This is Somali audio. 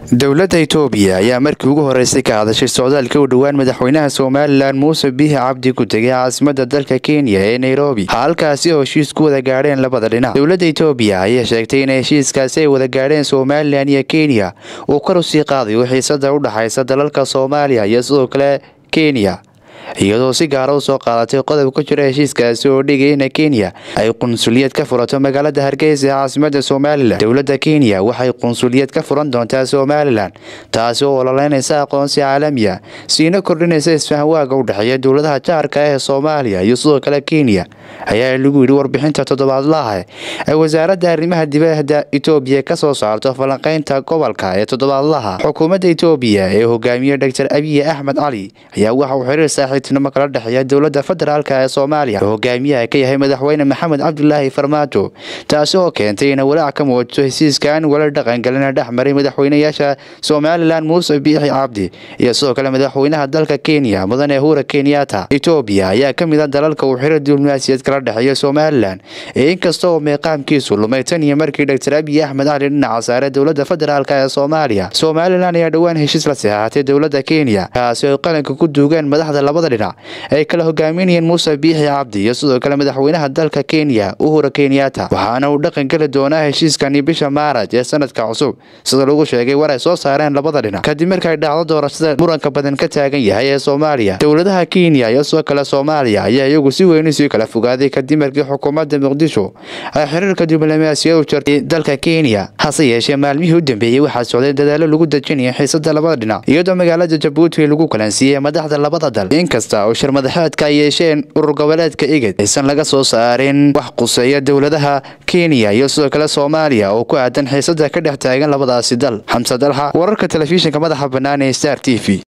dowladda Itoobiya ayaa markii ugu horeysay ka hadashay socdaalka u dhawaan madaxweynaha Somaliland Cabdi ku tagay caasimadda dalka Kenya ee Nairobi halkaasi oo heshiisku wada gaadheen labada dhinac. Dowladda Itoobiya ayaa sheegtay in heshiiskaasi ay wada gaadheen Somaliland iyo Kenya uu kor u sii qaadayo xiisadda u dhaxaysa dalalka Soomaaliya iyo sidoo kale Kenya, iyadoo si gaar ah u soo qaadatay qodob ku jira heshiiskaasi oo dhigay in Kenya ay qunsuliyad ka furato magaalada Hargeysa ee caasimadda Somaliland. Dowladda Kenya waxay qunsuliyad ka furan doontaa Somaliland, taas oo ololeynaysa aqoonsi caalami ah, siina kordhinaysa isfahamwaaga u dhaxeeya dowladaha jaarka ah ee Soomaaliya iyo sidoo kale Kenya, ayaa lagu yiri warbixinta toddobaadlaha ee wasaaradda arrimaha dibadda Itoobiya ka soo saarto falanqaynta gobolka ee toddobaadlaha. Xukuumadda Itoobiya ee hogaamiye Dr. Ayaa ayaa waxa uu xiriir saaxiibtinimo kala dhaxeeya dowladda federaalka ee Soomaaliya oo hogaamiyaha ka yahay madaxweyne Maxamed Cabdullaahi Farmaajo, taas oo keentay in walaac ka muuqato heshiiskan wala dhaqan galin dhexmaray madaxweynayaasha Somaliland Cabdi iyo sidoo kale madaxweynaha dalka Kenya mudane Uhuru Kenyatta. Itoobiya ayaa ka mid ah dalalka uu xiriir diblomaasiyadeed kala dhaxeeya Somaliland, inkasta oo meeqaamkiisu lumay tan iyo markii Dr. Ayaa dhinaca saaray dowladda federaalka ee Soomaaliya. Somaliland ayaa dhawaan heshiis la saxeexatay dowladda Kenya, kaas oo qaranka ku duugan madaxda labada dhinac ay kala hogaaminayeen Cabdi iyo sidoo kale madaxweynaha dalka Kenya Uhuru Kenyatta, waxaana uu dhaqan gali doonaa heshiiskani bisha Maarch ee sanadka cusub sida lagu sheegay war ay soo saareen labada dhinac kadib markii ay dhacdo doorashada muranka badan ka taagan yahay ee Soomaaliya. Dowladaha Kenya iyo sidoo kale Soomaaliya ayaa iyagu si weyn isu kala fogaaday kadib markii xukuumadda Muqdisho ay xiriirka diblomaasiyadeed u jartay dalka Kenya. Hase yeeshee maalmihii u dambeeyay waxaa socday dadaalo lagu dajinayo xiisadda labada dhinac, iyadoo magaalada Djibouti lagu kalansiiyay madaxda labada dal. inkasta oo shir madaxeedka ay yeesheen urur goboleedka IGAD aysan laga soo saarin wax quseeya dowladaha Kenya iyo sidoo kale Soomaaliya oo ku aadan xiisadda ka dhex taagan labadaasi dal. Xamsa Dalha, wararka telefishinka madaxa bannaan ee Star TV.